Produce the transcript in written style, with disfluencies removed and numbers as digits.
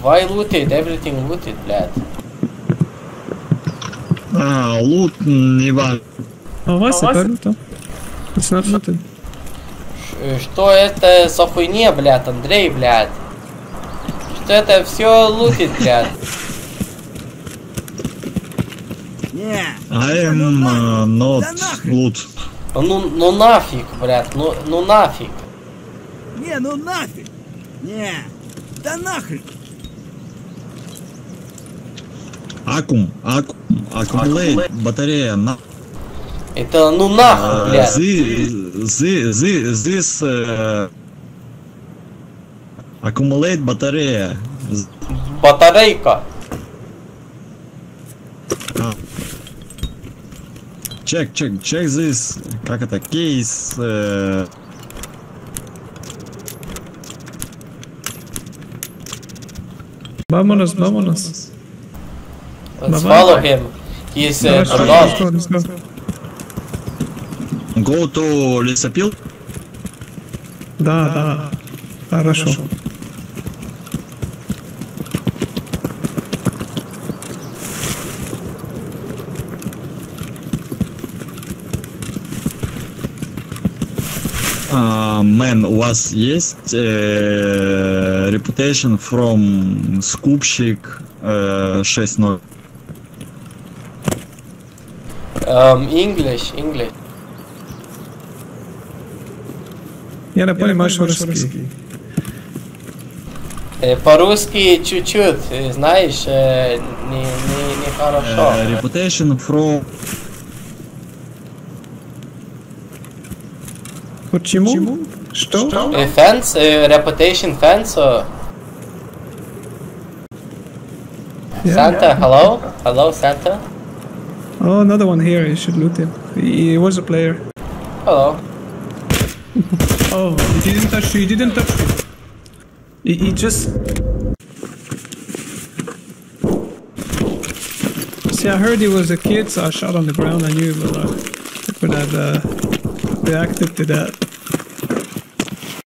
why looted? Everything looted, блядь. Лут не важно. А у вас это лута? It's not looted. Что это за хуйня, блядь, Андрей, блядь? Что это все лутит, блядь? I am not loot. Ну нафиг, блядь, ну нафиг. Не, ну нафиг! Не, да нахрен! Аккумулейт, батарея, на... Это ну нахуй, блядь. This accumulate батарея. Батарейка. Check this. Как это? Кейс. Vámonos. Let's follow him. He's Let's lost. go. Go to лесопил? Да. Хорошо. Мэн, у вас есть reputation from скупщик 6.0? English. Я не понимаю, что русский. По-русски чуть-чуть, знаешь, не хорошо. Reputation from... Почему? Что? Fence, reputation fence. Santa, hello, Santa. Oh, another one here. You should loot him. He was a player. Hello. Oh, he didn't touch you. He just... See, I heard he was a kid, so I shot on the ground. I knew he would have reacted to that.